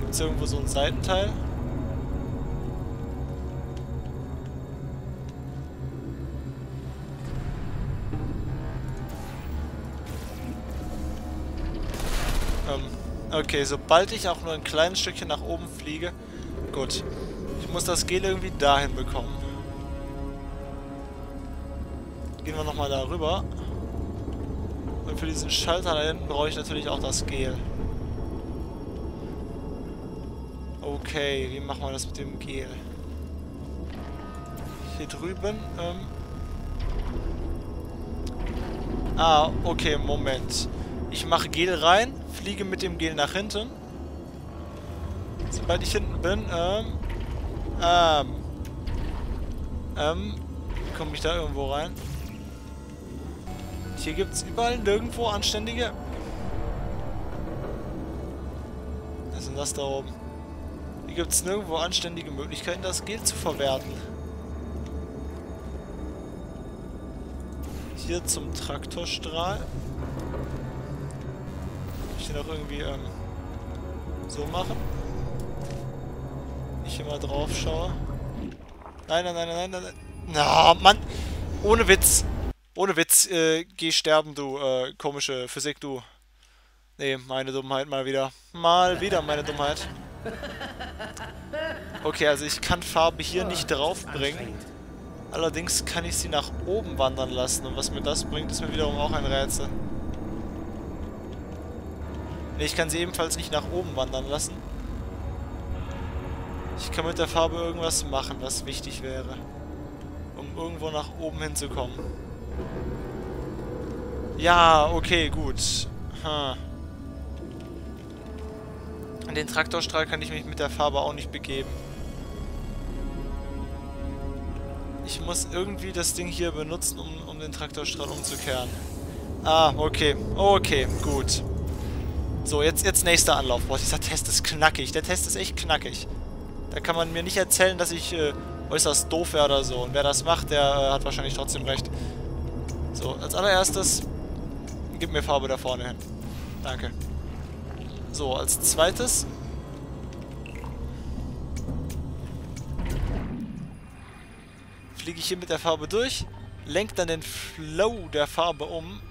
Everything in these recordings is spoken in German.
Gibt es irgendwo so ein Seitenteil? Okay, sobald ich auch nur ein kleines Stückchen nach oben fliege... Gut. Ich muss das Gel irgendwie dahin bekommen. Gehen wir nochmal darüber. Und für diesen Schalter da hinten brauche ich natürlich auch das Gel. Okay, wie machen wir das mit dem Gel? Hier drüben, okay, Moment. Ich mache Gel rein, fliege mit dem Gel nach hinten. Sobald ich hinten bin, komme ich da irgendwo rein? Hier gibt es überall nirgendwo anständige... Was ist denn das da oben? Hier gibt es nirgendwo anständige Möglichkeiten, das Gel zu verwerten. Hier zum Traktorstrahl. Ich den auch irgendwie so machen. Ich hier mal drauf schaue. Nein, nein, nein, nein, nein, nein. Na, Mann! Ohne Witz! Ohne Witz, geh sterben, du, komische Physik, du. Nee, meine Dummheit mal wieder. Mal wieder meine Dummheit. Okay, also ich kann Farbe hier nicht draufbringen. Allerdings kann ich sie nach oben wandern lassen. Und was mir das bringt, ist mir wiederum auch ein Rätsel. Ne, ich kann sie ebenfalls nicht nach oben wandern lassen. Ich kann mit der Farbe irgendwas machen, was wichtig wäre. Um irgendwo nach oben hinzukommen. Ja, okay, gut. An den Traktorstrahl kann ich mich mit der Farbe auch nicht begeben. Ich muss irgendwie das Ding hier benutzen, um den Traktorstrahl umzukehren. Ah, okay. Okay, gut. So, jetzt nächster Anlauf. Boah, dieser Test ist knackig. Der Test ist echt knackig. Da kann man mir nicht erzählen, dass ich äußerst doof wäre oder so. Und wer das macht, der hat wahrscheinlich trotzdem recht. So, als allererstes gib mir Farbe da vorne hin. Danke. So, als zweites fliege ich hier mit der Farbe durch, lenke dann den Flow der Farbe um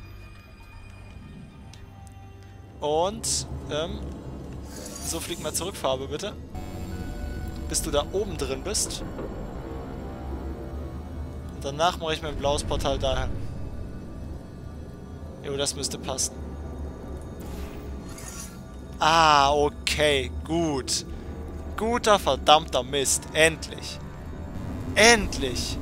und so flieg mal zurück, Farbe bitte, bis du da oben drin bist. Und danach mache ich mein blaues Portal dahin. Jo, das müsste passen. Ah, okay, gut. Guter verdammter Mist, endlich. Endlich!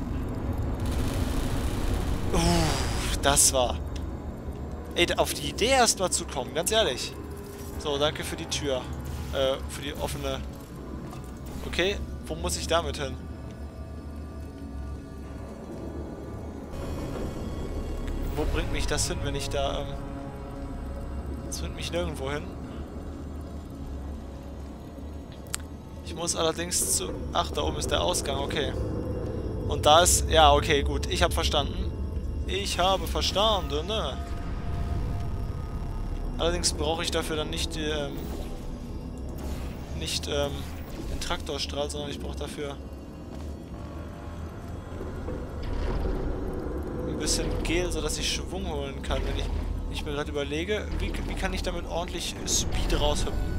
Das war... Ey, auf die Idee erstmal zu kommen, ganz ehrlich. So, danke für die Tür. Für die offene... Okay, wo muss ich damit hin? Wo bringt mich das hin, wenn ich da... Das bringt mich nirgendwo hin. Ich muss allerdings zu... Ach, da oben ist der Ausgang, okay. Und da ist... Ja, okay, gut. Ich habe verstanden. Ich habe verstanden, ne? Allerdings brauche ich dafür dann nicht den Traktorstrahl, sondern ich brauche dafür ein bisschen Gel, sodass ich Schwung holen kann. Wenn ich mir gerade überlege, wie kann ich damit ordentlich Speed raushüpfen?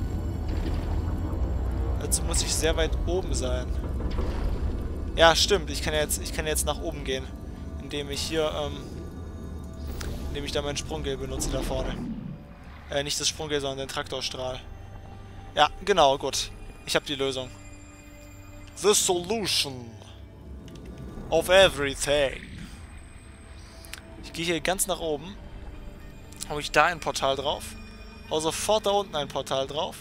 Dazu muss ich sehr weit oben sein. Ja, stimmt. Ich kann jetzt nach oben gehen. Indem ich hier, indem ich da mein Sprunggel benutze da vorne. Nicht das Sprunggel, sondern den Traktorstrahl. Ja, genau, gut. Ich habe die Lösung. The solution of everything. Ich gehe hier ganz nach oben. Habe ich da ein Portal drauf. Hau sofort da unten ein Portal drauf.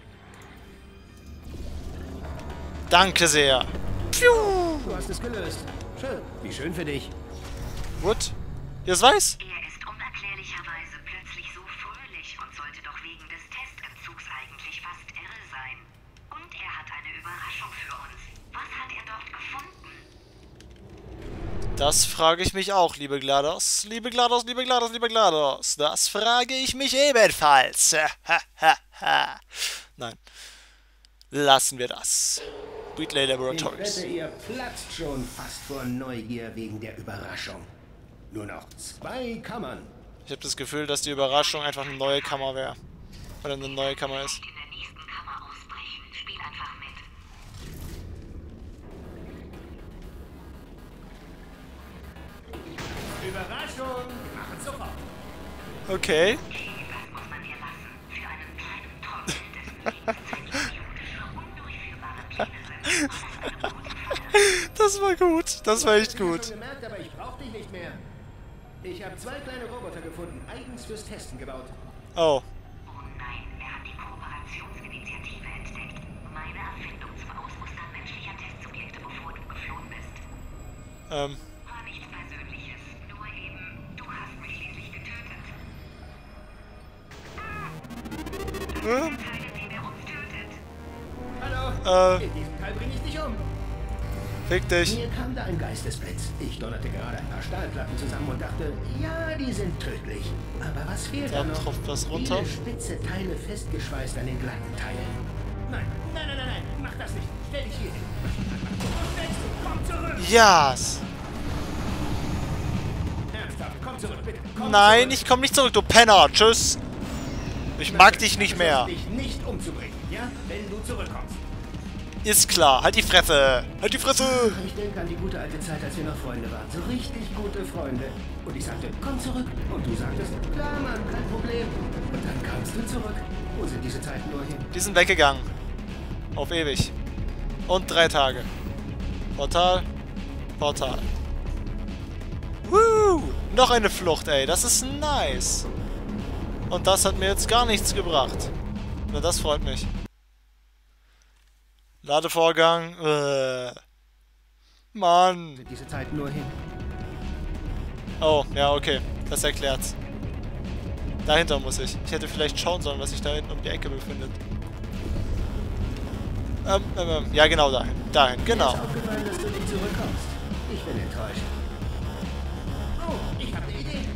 Danke sehr. Piu. Du hast es gelöst. Schön. Wie schön für dich. Gut. Hier ist weiß. Er ist unerklärlicherweise plötzlich so fröhlich und sollte doch wegen des Testentzugs eigentlich fast irre sein. Und er hat eine Überraschung für uns. Was hat er dort gefunden? Das frage ich mich auch, liebe GLaDOS. Liebe GLaDOS, liebe GLaDOS, liebe GLaDOS. Das frage ich mich ebenfalls. Nein. lassen wir das. Wheatley Ich Laboratories. wette, ihr platzt schon fast vor Neugier wegen der Überraschung. Nur noch 2 Kammern. Ich habe das Gefühl, dass die Überraschung einfach eine neue Kammer wäre. Oder eine neue Kammer ist. In der nächsten Kammer ausbrechen. Spiel einfach mit. Überraschung! Machen sofort! Okay. Das muss man dir lassen. Für einen kleinen Trottel, dessen Lebensziel idiotische, undurchführbare Pläne sind. War das eine gute Falle? Das war gut. Das war echt Ich hab's gut. schon gemerkt, aber ich brauch dich nicht mehr. Ich habe 2 kleine Roboter gefunden, eigens fürs Testen gebaut. Oh. Oh nein, er hat die Kooperationsinitiative entdeckt. Meine Erfindung zum Ausmustern menschlicher Testsubjekte, bevor du geflohen bist. War nichts Persönliches, nur eben, du hast mich schließlich getötet. Teile, den er uns tötet. Hallo? In diesem Teil bringe ich dich um. Fick dich. Mir kam da ein Geistesblitz. Ich donnerte gerade ein paar Stahlplatten zusammen und dachte, ja, die sind tödlich. Aber was fehlt da Da noch? tropft was runter. Viele spitze Teile festgeschweißt an den glatten Teilen. Nein, nein, nein, nein, nein, mach das nicht. Stell dich hier hin. Wo steckst du? Komm zurück. Yes. Ernsthaft, komm zurück, bitte. Komm Nein, zurück. ich komm nicht zurück, du Penner. Tschüss. Ich mag dich nicht mehr. Dich nicht umzubringen, ja? Wenn du zurückkommst. Ist klar. Halt die Fresse. Halt die Fresse. Ich denke an die gute alte Zeit, als wir noch Freunde waren. So richtig gute Freunde. Und ich sagte, komm zurück. Und du sagtest, klar, Mann, kein Problem. Und dann kamst du zurück. Wo sind diese Zeiten nur hin? Die sind weggegangen. Auf ewig. Und 3 Tage. Portal. Portal. Woo! Noch eine Flucht, ey. Das ist nice. Und das hat mir jetzt gar nichts gebracht. Na, das freut mich. Ladevorgang. Mann. Sind diese Zeiten nur hin? Oh, ja, okay. Das erklärt's. Dahinter muss ich. Ich hätte vielleicht schauen sollen, was sich da hinten um die Ecke befindet. Ja, genau dahin. Dahin, genau. Mir ist aufgefallen, dass du nicht zurückkommst. Ich bin enttäuscht. Oh, ich habe eine Idee.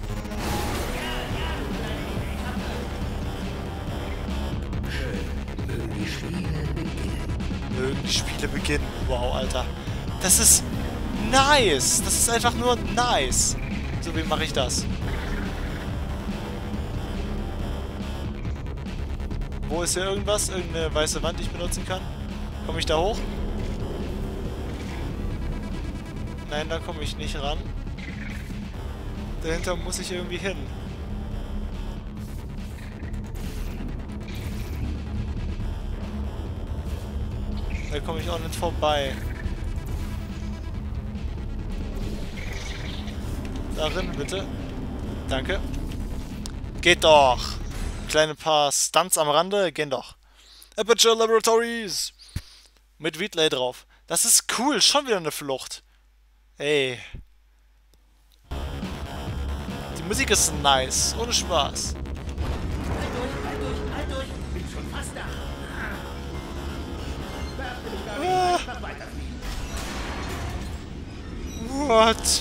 Schön. Mögen die Spiele beginnen. Mögen die Spiele beginnen. Wow, Alter. Das ist nice. Das ist einfach nur nice. So, wie mache ich das? Wo ist hier irgendwas? Irgendeine weiße Wand, die ich benutzen kann? Komme ich da hoch? Nein, da komme ich nicht ran. Dahinter muss ich irgendwie hin. Da komme ich auch nicht vorbei. Darin, bitte. Danke. Geht doch. Kleine paar Stunts am Rande, gehen doch. Aperture Laboratories. Mit Wheatley drauf. Das ist cool, schon wieder eine Flucht. Ey. Die Musik ist nice, ohne Spaß. Halt durch. Bin schon fast da. Beachte mich gar nicht. Einfach weiterfliegen. What?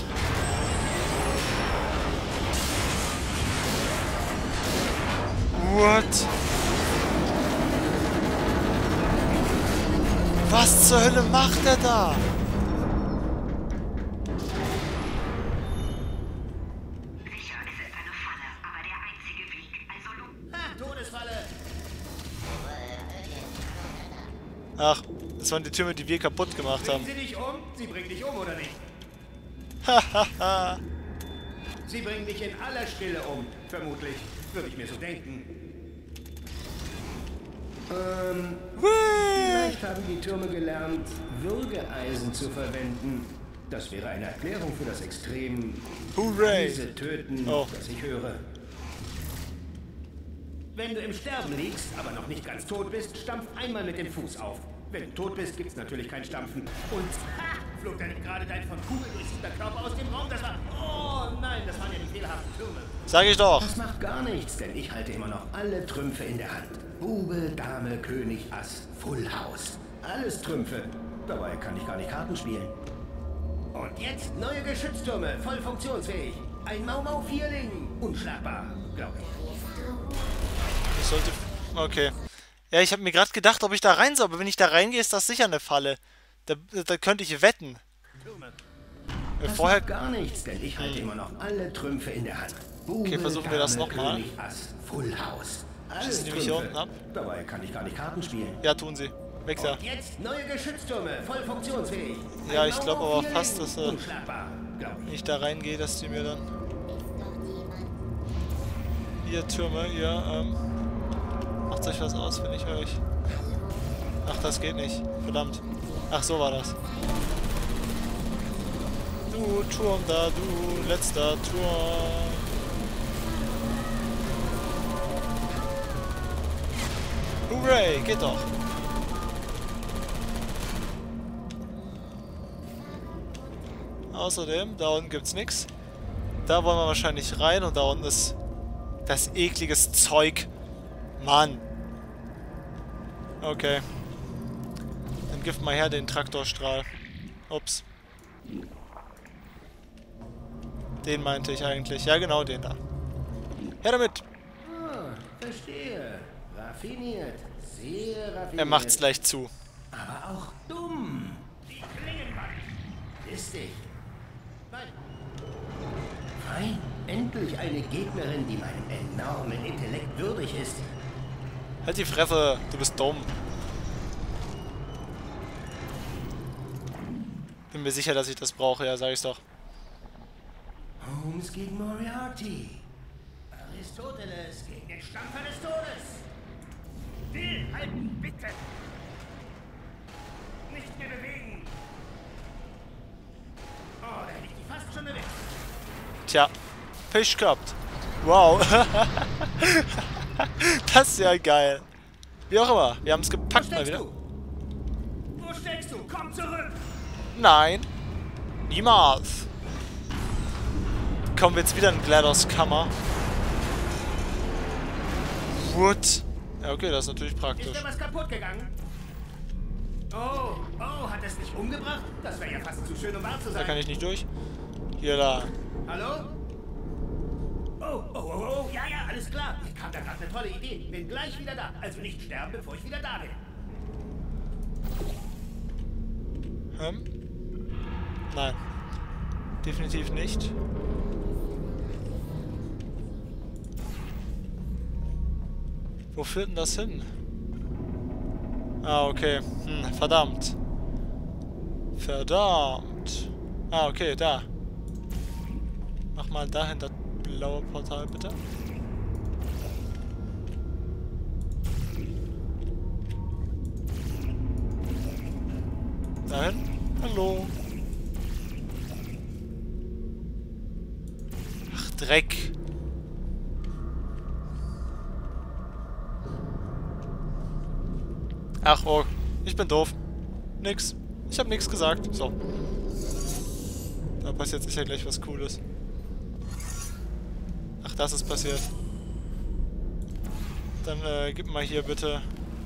What? Was zur Hölle macht er da? Sicher, es ist eine Falle, aber der einzige Weg. Also Ha, Todesfalle. Ach, das waren die Türme, die wir kaputt gemacht Bringen haben. Sie dich um? Sie bringen dich um, oder nicht? Hahaha. Sie bringen dich in aller Stille um. Vermutlich. Würde ich mir so denken. Vielleicht haben die Türme gelernt, Würgeeisen zu verwenden. Das wäre eine Erklärung für das extrem Hooray. leise Töten, Oh. das ich höre. Wenn du im Sterben liegst, aber noch nicht ganz tot bist, stampf einmal mit dem Fuß auf. Wenn du tot bist, gibt's natürlich kein Stampfen. Und ha, flog dann gerade dein von Kugeln durchsiebter Körper aus dem Raum. Das war... Oh nein, das waren ja die fehlerhaften Türme. Sag ich doch. Das macht gar nichts, denn ich halte immer noch alle Trümpfe in der Hand. Bube, Dame, König, Ass, Full House. Alles Trümpfe. Dabei kann ich gar nicht Karten spielen. Und jetzt neue Geschütztürme, voll funktionsfähig. Ein Mau-Mau-Vierling. Unschlagbar, glaube ich. Ich sollte... Okay. Ja, ich habe mir gerade gedacht, ob ich da rein soll, aber wenn ich da reingehe, ist das sicher eine Falle. Da könnte ich wetten. Das Vorher... macht gar nichts, denn ich halte immer noch alle Trümpfe in der Hand. Bube, Okay, versuchen wir das Dame, nochmal. König, Ass, Full House. Schießen die mich hier unten ab? Dabei kann ich gar nicht Karten spielen. Ja, tun sie. Weg da. Und jetzt neue Geschütztürme, voll funktionsfähig. Ja, Ein ich glaube Mauer aber fast, dass unschlagbar, glaub wenn ich. ich da reingehe, dass die mir dann... Ihr Türme, ihr, macht euch was aus, wenn ich euch... Ach, das geht nicht. Verdammt. Ach, so war das. Du Turm da, du letzter Turm. Hooray, geht doch. Außerdem, da unten gibt's nichts. Da wollen wir wahrscheinlich rein und da unten ist das ekliges Zeug. Mann. Okay. Dann gib mal her den Traktorstrahl. Ups. Den meinte ich eigentlich. Ja, genau, den da. Her damit! Ah, verstehe. Raffiniert. Sehr raffiniert. Er macht's gleich zu. Aber auch dumm. Die Klingenwand. Listig. Nein. Fein. Endlich eine Gegnerin, die meinem enormen Intellekt würdig ist. Halt die Fresse, du bist dumm. Bin mir sicher, dass ich das brauche, ja, sag ich's doch. Holmes gegen Moriarty. Aristoteles gegen den Stampfer des Todes. Still halten, bitte. Nicht mehr bewegen. Oh, da hätte ich die fast schon erwischt. Tja, Fisch gehabt. Wow. Das ist ja geil. Wie auch immer, wir haben es gepackt mal wieder. Wo steckst du? Komm zurück! Nein. Niemals. Kommen wir jetzt wieder in GLaDOS Kammer. What? Ja, okay, das ist natürlich praktisch. Ist da was kaputt gegangen? Oh, hat es dich umgebracht? Das wäre ja fast zu schön, um wahr zu Da sein. kann ich nicht durch. Hier, da. Hallo? Oh, ja, alles klar. Mir kam da gerade eine tolle Idee. Bin gleich wieder da. Also nicht sterben, bevor ich wieder da bin. Nein. Definitiv nicht. Wo führt denn das hin? Ah, okay. Verdammt. Verdammt. Ah, okay, da. Mach mal dahin das blaue Portal, bitte. Dahin. Hallo. Ach, Dreck. Ach, oh. Ich bin doof. Nix. Ich hab nix gesagt. So. Da passiert sicher gleich was Cooles. Ach, das ist passiert. Dann, gib mal hier bitte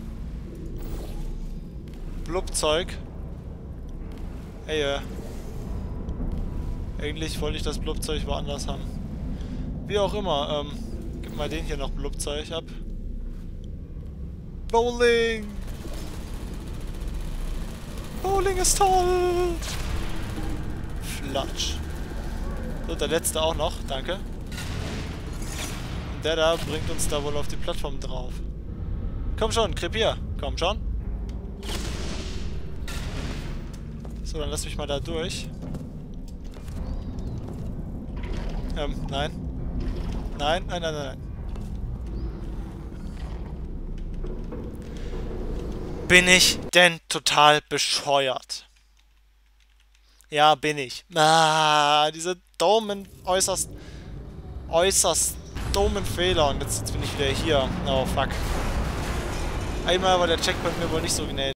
Blubzeug. Hey, eigentlich wollte ich das Blubzeug woanders haben. Wie auch immer, gib mal den hier noch Blubzeug ab. Bowling! Bowling ist toll! Flatsch. So, der letzte auch noch, danke. Und der da bringt uns da wohl auf die Plattform drauf. Komm schon, krepier! Komm schon! So, dann lass mich mal da durch. Nein. Nein. Bin ich denn total bescheuert? Ja, bin ich. Ah, diese dummen, äußerst dummen Fehler. Und jetzt bin ich wieder hier. Oh, fuck. Einmal war der Checkpoint mir wohl nicht so gnädig.